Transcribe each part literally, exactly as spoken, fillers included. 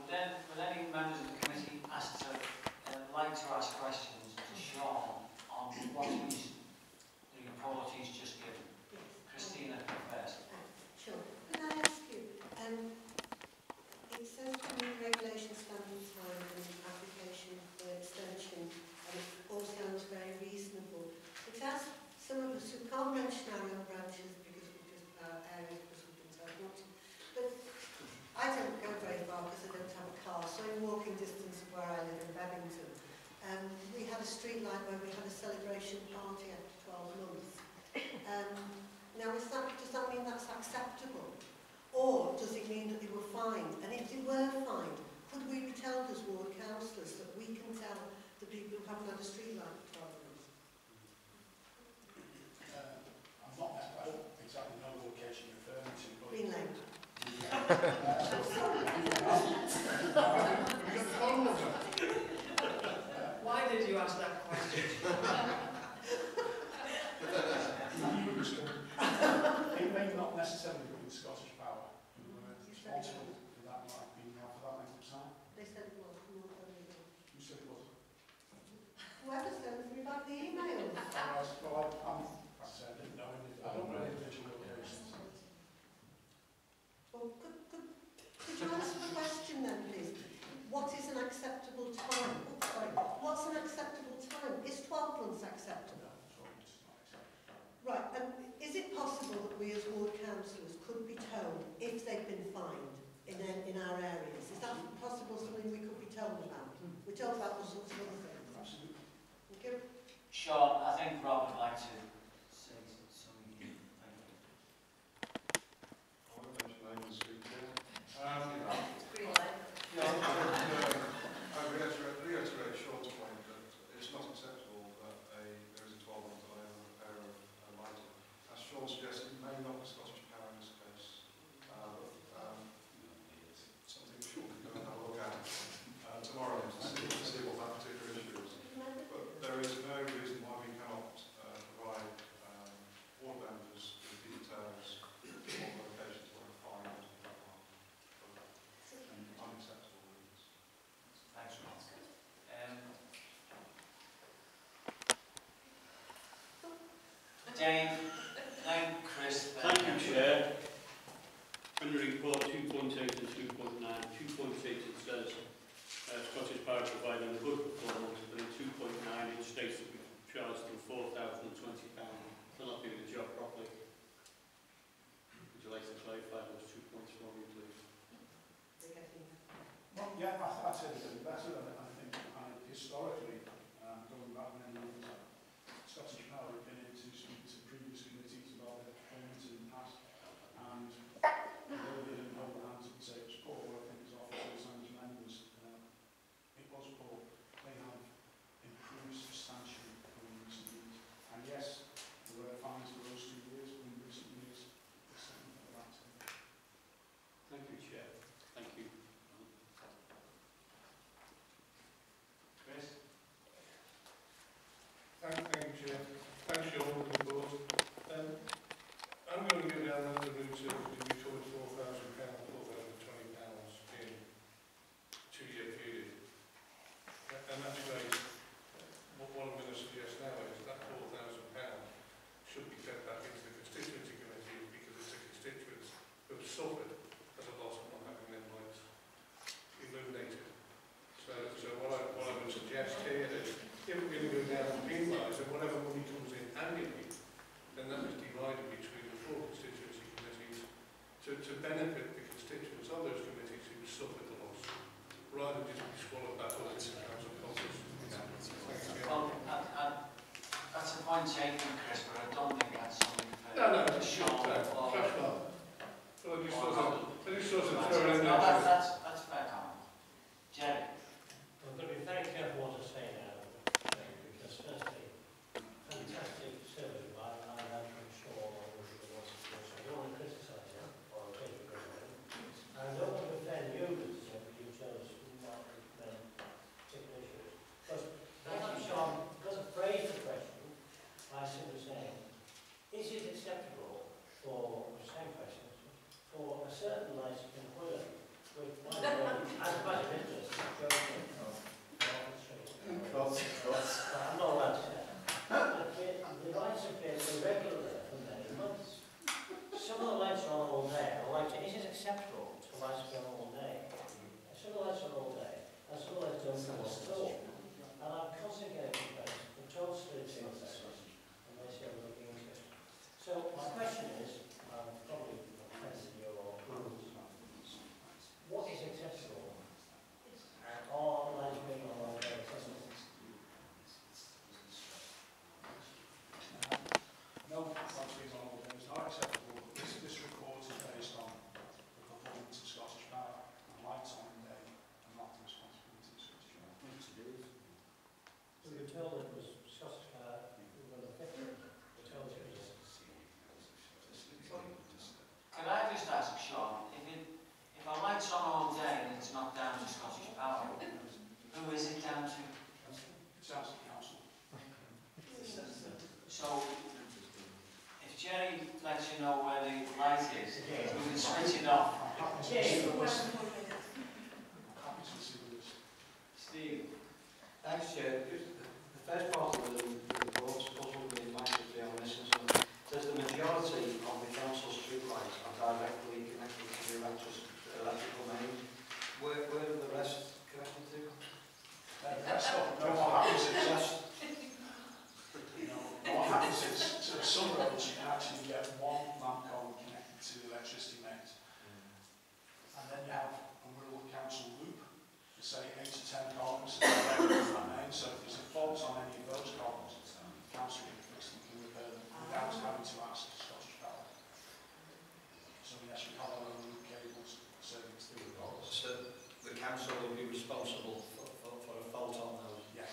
then, would any members of the committee ask to, uh, like to ask questions to Sean on what he's, the report he's just given? Yes. Christina first. Sure. Can I ask you, um, it says community regulation standing time and application for extension, and it all sounds very reasonable. But as some of us who can't mention our own branches because we just our areas because we've been told not to, but I don't go very far because I don't have a car, so in walking distance of where I live in Babington, um, we had a street light where we had a celebration party after twelve months. Um, now, is that, does that mean that's acceptable? Or does it mean that they were fined? And if they were fined, could we be told as ward councillors that we can tell the people who haven't had a street light for twelve months? Uh, I'm not, I don't exactly know the location you're referring to, but... Green Lane. Why did you ask that question? It may not necessarily be the Scottish Power who were responsible for that light being out for that length of time. They said it was. You said it was. Whoever sends me back the email. Right, well, I, I'm, I said I didn't know any, I don't know individual locations. Well, could, could, could you answer the question then, please? What is an acceptable time? Oh, sorry. What's an acceptable time? Is twelve months acceptable? No, sorry, it's not acceptable. Right, and is it possible that we as ward councillors could be told if they've been fined in, in our areas? Is that possible, something we could be told about? We're told about all sorts of other things. Absolutely. Thank you. Sean, I think Rob would like to say something. Thank you. I won't mention names, speak to you. Um, Yeah, I reiterate, reiterate Sean's point that it's not acceptable that a, there is a twelve month delay on the repair of a lighting. As Sean suggested, it may not be Scottish Power in this case, uh, but um, something Sean can go and have a look at uh, tomorrow to see, to see what that particular issue is. But there is no reason why we cannot uh, provide um, ward members with details of locations where a fine has been applied. Unacceptable reasons. Thanks, Rob. Um, Dave, then Chris. Then Thank you, Chair. Under report two point eight and two point nine, two point eight it says uh, Scottish Power providing a good performance, but in two point nine it states that we charged them four thousand twenty pounds for not doing the job properly. Would you like to clarify those two points for me, please? Well, yeah, I, I'd say it's getting better. I, I think I, historically, um, going back many years, Scottish Power have been in to speak to previous committees about their performance in the past, and although they didn't hold hands and say it was poor, I think as officers and as members, uh, it was poor. They have improved substantially over recent years. And yes, there were fines for those two years, but in recent years, it's something like that. Thank you, Chair. Thank you. Chris. Thank, thank you, Chair. Thanks, Sean, for the report. Um, I'm going to go down the route of we recovered four thousand pounds, four thousand twenty pounds in a two-year period. And that's great. What, what I'm going to suggest now is that four thousand pounds should be fed back into the constituency committee because it's the constituents who have suffered as a loss of not having their lights illuminated. So, so what, I, what I would suggest here is if we're going to go down and penalise, and whatever money comes in annually, then that is divided between the four constituency committees to, to benefit the constituents of those committees who suffered the loss, rather than just be swallowed back up into the council costs. Well, I, I, that's a point taken, Chris, but I don't think that's something for No, no, it's Sean short term. or- That's fine. Well, I just or sort Rob. of, I just sort of That's- throw it in no, there. that- that's, that's fair comment. Gerry. I'm going to be very careful what I say now, because firstly, fantastic service by I am sure I wish there was, I don't want to criticise you or take it away. And I don't want to offend you, Mister Chairman, you chose not to recommend particular issues. But perhaps, Sean, because I phrased the question by simply saying, is it acceptable for, the same question, for a certain licensing employer Happy to see the list. Steve. Thanks, Chair. Just the, the first part of the, the report puzzled me massively on this one. It says the majority of the council streetlights are directly connected to the electric, electrical main. Where, where are the rest connected to? Uh, the rest of them, no, what happens is, Just, you know, what happens is, to some roads you can actually get one lamp cone connected to the electricity mains. And then you have a Wirral council loop, to say eight to ten columns from that main. So if there's a fault on any of those columns, the council can fix them, can repair them without having to ask Scottish Power. So yes, we have our own loop cables serving through the columns. so the council will be responsible for, for, for a fault on those. Yes.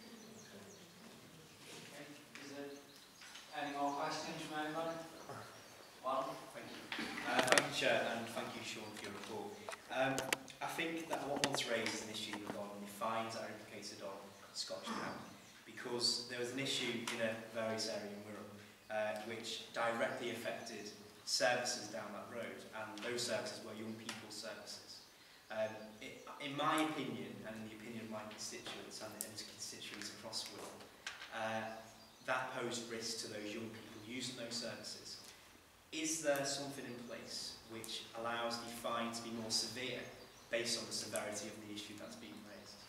Okay. Is there any more questions from anybody? One? Thank you. Uh, thank you, Chair, and thank you, Sean, for your report. Um, I think that what wants raised an issue regarding the fines that are implicated on Scottish Power, because there was an issue in a various area in Wirral uh, which directly affected services down that road, and those services were young people's services. Um, it, in my opinion, and in the opinion of my constituents and, and constituents across Wirral, uh, that posed risk to those young people using those services. Is there something in place which allows the fine to be more severe based on the severity of the issue that's being raised?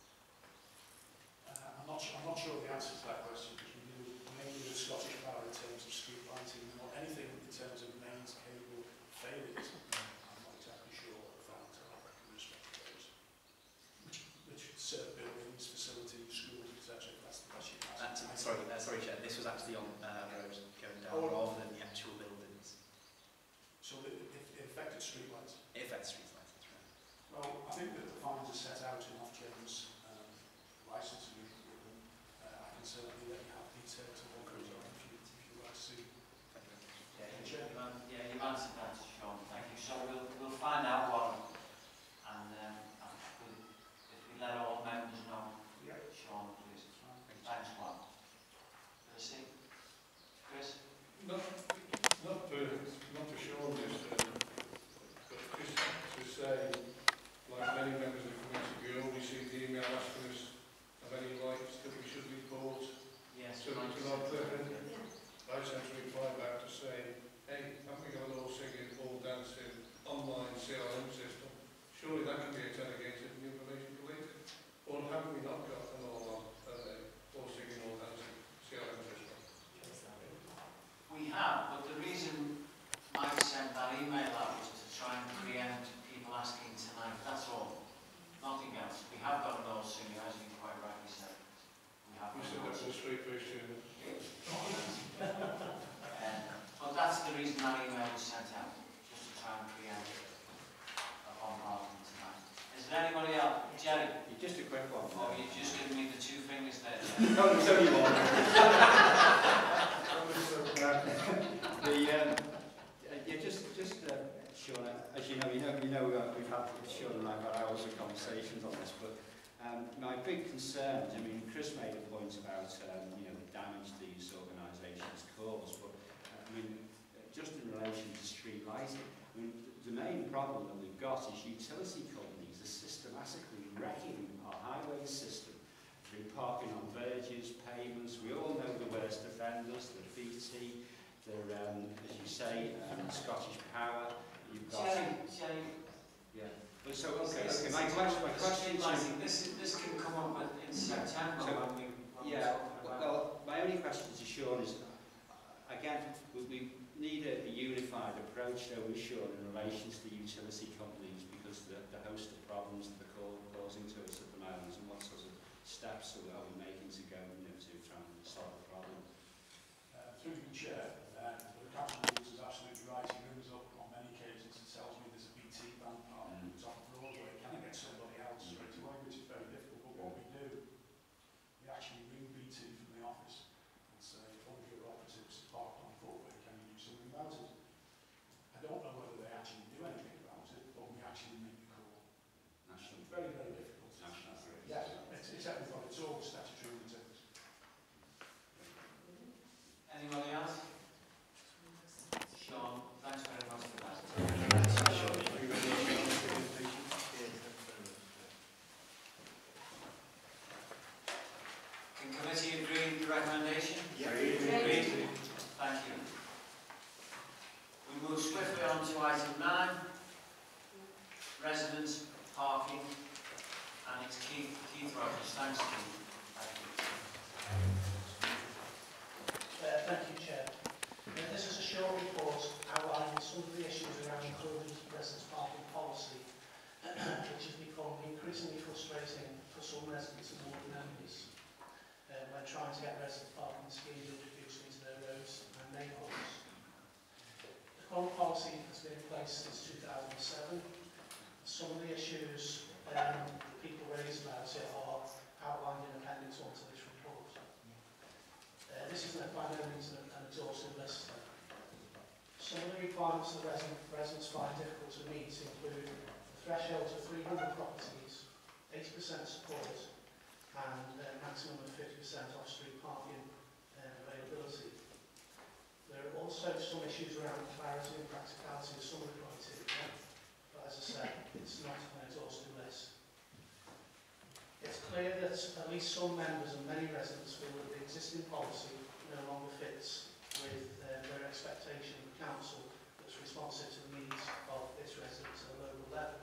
Uh, I'm, not sure, I'm not sure of the answer to that question, because we deal mainly with Scottish Power in terms of street lighting, or anything in terms of mains cable failures. I'm not exactly sure of that uh, in respect to those. Which, which serve buildings, facilities, schools, et cetera. That's the question. Uh, to, sorry, uh, sorry, Chair. This was actually on uh, a road going down Oh. rather than the actual buildings. So it, it, it affected street lights. It affects street lights, that's right. Well, I think that the fines are set out in Ofgem's um, licence agreement. Uh, I can certainly let you have details of what goes on if you, if you'd like to see. Thank you. Yeah, you've, an- yeah, you've answered that, Sean. Thank you. So we'll, we'll find out what, and um, if we if we let all members know, Yeah. Sean, please. Thanks, Juan. Chrissy? Chris? Not, not for, not for Sean, just, um, but just to say, like many members of the committee, we all received the email asking us of any lights that we should report. Yes. So we can all put in. I sent a reply back to say, hey, haven't we got an all singing, all dancing, online C R M system? Surely that can be interrogated and information collated. Or haven't we not got an all on, uh, all singing, all dancing C R M system? We have, but the reason Mike sent that email out was to try and preempt people asking tonight, that's all. Nothing else. We have got an old singer, as you quite rightly said. We have We got said an old that was a straight face to Um, but that's the reason that email was sent out, just to try and preempt upon Martin tonight. Is there anybody else? Gerry? Just a quick one. Oh, you've just given me the two fingers there. No, it's only one. the, um, uh, yeah, just, just, uh, Sean, as you know, you know, you know, uh, we've had, Sean and I have had hours of conversations on this, but um, my big concerns, I mean, Chris made a point about, um, you know, the damage these organisations cause, but, uh, I mean, just in relation to street lighting, I mean, the main problem that we've got is utility companies are systematically wrecking our highway system through parking on verges, pavements. We all know the worst offenders, the B T, the, um, as you say, um, Scottish Power. You've got... Gerry, Gerry. Yeah. But so, okay, This- okay, my question, my question this, is... this, is- this can come up with in September So, when we... When Yeah, we're talking about well, my only question to Sean is, uh, again, we, we need a, a unified approach, though, with Sean, in relation to the utility companies, because the, the host of problems that they're call, causing to us at the moment, and what sort of steps are we, are we making to go, you know, to try and solve the problem? Uh, through the chair, uh, the council rules is absolutely right. He rings up on many occasions and tells me there's a B T van park Mm. that's off Broadway. Can I get somebody else straight away? Which is very difficult. But what we do, we actually ring B T from the office and say, all of your operatives parked on Broadway, can you do something about it? I don't know whether they actually do anything about it, but we actually residents, parking, and it's Keith, Keith Rogers. Thanks, Keith. Thank you. Uh, thank you, Chair. Uh, this is a short report outlining some of the issues around the current residents' parking policy, which has become increasingly frustrating for some residents and ward members uh, when trying to get residents' parking schemes introduced into their roads and neighbourhoods. The current policy has been in place since two thousand seven. Some of the issues um, people raise about it are outlined in Appendix one to this report. Uh, this is by no means an, an exhaustive list. Some of the requirements that resident, residents find difficult to meet include the threshold of three hundred properties, eighty percent support, and a maximum of fifty percent off-street parking uh, availability. There are also some issues around clarity and practicality of some of the criteria, but as I said, it's not an exhaustive list. It's clear that at least some members and many residents feel that the existing policy no longer fits with uh, their expectation of the council that's responsive to the needs of its residents at a local level.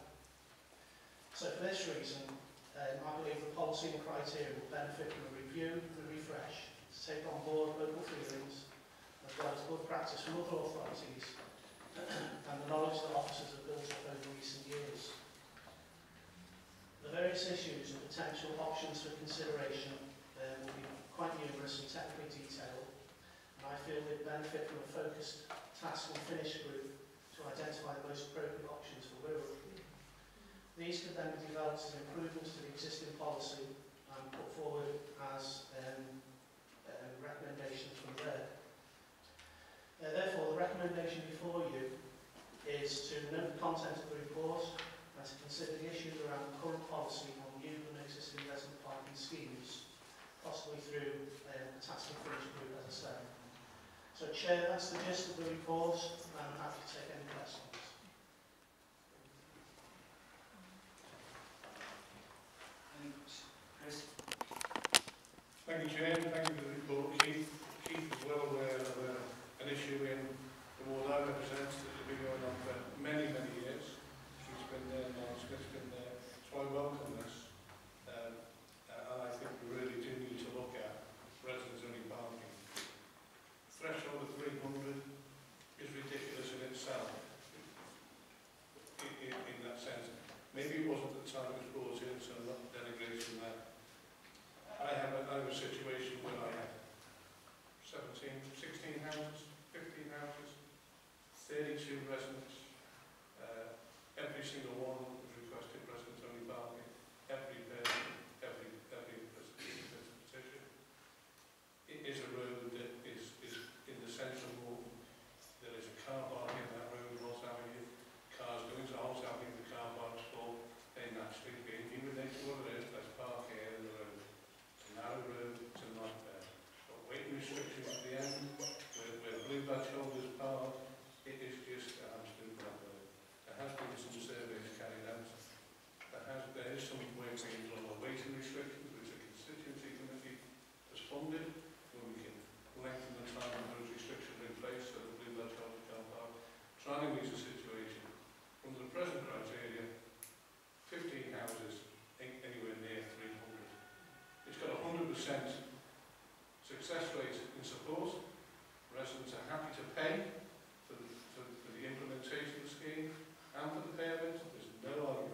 So for this reason, um, I believe the policy and criteria will benefit from a review and a refresh to take on board local feelings, as well as good practice from other authorities and the knowledge that officers have built up over recent years. The various issues and potential options for consideration uh, will be quite numerous and technically detailed, and I feel they benefit from a focused task and finish group to identify the most appropriate options for Wirral. These could then be developed as improvements to the existing policy and put forward as um, uh, recommendations from there. Uh, therefore, the recommendation before you is to note the content of the report and to consider the issues around the current policy on new and existing resident parking schemes, possibly through um, a task and finish group, as I said. So, Chair, that's the gist of the report, and I'm happy to take any questions. Chris? Thank you, Chair. Thank you for the report. Keith, Keith is well aware of uh, an issue in the ward I represent that has been going on for many, many years. She's been there now, Smith's been there. So I welcome this. Um, and I think we really do need to look at residents-only parking. Threshold of three hundred is ridiculous in itself, in, in, in that sense. Maybe it wasn't at the time it was brought in, so I'm not denigrating that. I have a, I have a situation where I had seventeen, sixteen houses, fifteen houses, thirty-two residents. Uh, every single one was requested residents-only parking. Every person, every, every petition. It is a road that is, is in the centre of Walton. There is a car park in that road, Ross Avenue. Cars going to House Avenue, the car park's full. They naturally being human nature what it is, let's park here in the road. It's a narrow road, it's a nightmare. Got weight restrictions at the end, where, where blue badge holders park. It is just a absolute nightmare. There has been some surveys carried out. There, has, there is some work being done on weighting restrictions, which the constituency committee has funded, where we can lengthen the time of those restrictions in place so the blue badge holders can't park. Trying to meet the situation. Under the present criteria, fifteen houses, anywhere near three hundred. It's got a one hundred percent success rate in support. Residents are happy to pay for the, for, for the implementation of the scheme and for the payment. There's no argument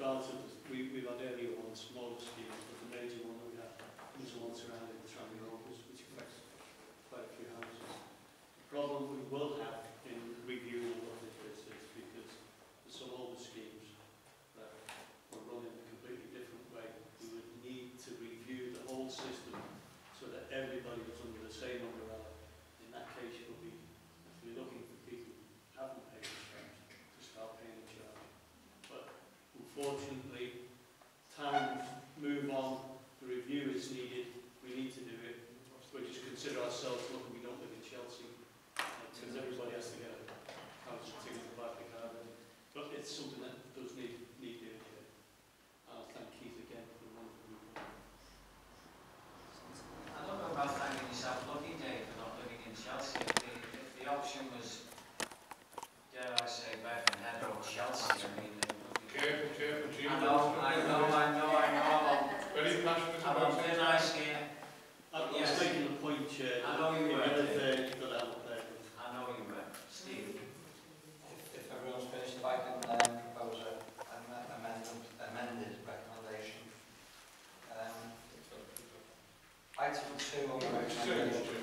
granted, we, we've had earlier ones, smaller schemes, but the major one that we had was the one surrounding the Tranmere Road, which affects quite a few houses. The problem we will have in reviewing a lot of this is because there's some older schemes that were run in a completely different way. We would need to review the whole system so that everybody was under the same umbrella. In that case, you'll be, you're looking for people who haven't paid insurance to start paying the charge. But unfortunately, times move on, the review is needed, we need to do it. We just consider ourselves, look, we don't live in Chelsea, because everybody has to get a house and things about the garden. But it's something that does need, need doing here. I'll thank Keith again for the wonderful report. I don't know about thanking yourself lucky, Dave, for not living in Chelsea. If the, if the option was, dare I say, Birkenhead or Chelsea, I mean, it would be... Careful, careful, Jim. I know, I know, I know, I know. Very passionate I'm about on it. thin ice here. I was Yes. making a point, Chair. I know you were. You've got to have a play. I know you were. Steve? If, if everyone's finished, if I can um, propose a, an amendment, amended recommendation. Um, item two on the recommendation.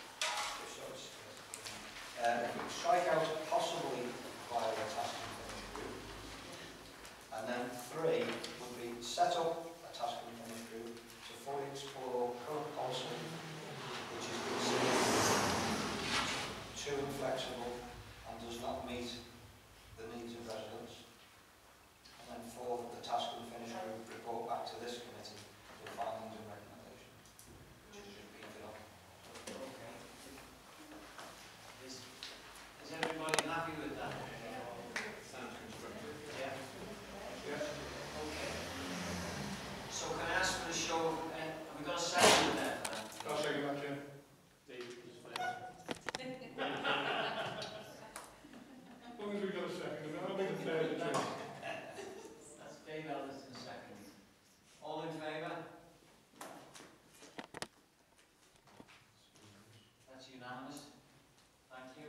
Uh, if we strike out possibly via a task and finish group. And then three would be set up a task and finish group to fully explore current policy, which is considered too inflexible and does not meet the needs of residents. And then four, the task and finish group report back to this committee with findings and recommendations, which is just being filled up. Okay. Is, is everybody happy with that? Sounds constructive. Yeah. Yes. Okay. So can I ask for a show of, uh, have we got a second there? I'll second that, Jim. David, please, please. As long as we've got a second, I'll make a third. That's Dave Ellis in second. All in favour? That's unanimous. Thank you.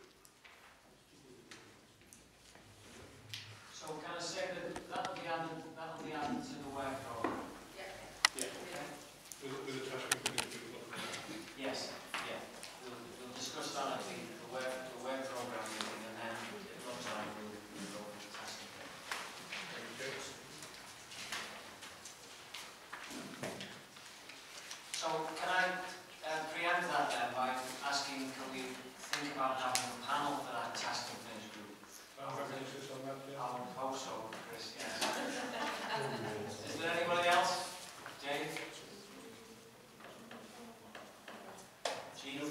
So can I say that that'll be added, that'll be added to the work programme? Yeah. Okay. With, with a task and finish group. Yes, yeah. We'll, we'll discuss that at the, the work, the work programme meeting, and then it looks like we'll, we'll go with the task. Okay. So can I uh, preempt that then by asking, can we think about having a panel for that task and finish group? I'll have an insist on that, yeah. I would hope so, Chris, yes. Is there anybody else? Dave? Gina?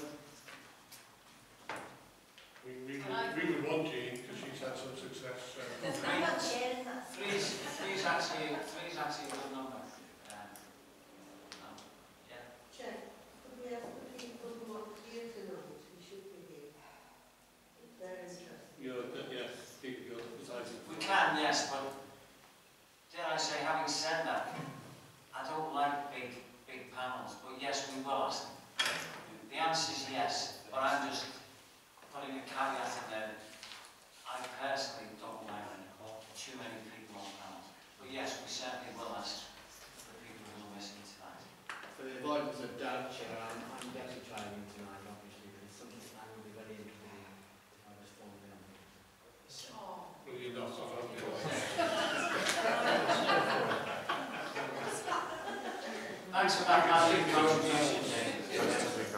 We, we, would, we would want Jean, because she's had some success. So. Three's, three's actually, three's actually a good number. Um, um, yeah. Chair, could we ask the people who are here tonight, who should be here? They're interested. You're, yeah, people go besides. We can, yes, but dare I say, having said that, I don't like big, big panels, but yes, we will ask them. The answer is yes, but I'm just putting a caveat in there. I personally don't like too many people on panels, but yes, we certainly will ask the people who are listening tonight. For the avoidance of doubt, Chair, I'm, I'm definitely trying in tonight, obviously, but it's something I will be very interested in if I was formally on here. Will you not have a Thanks for that, Matthew. Contribution, Jane.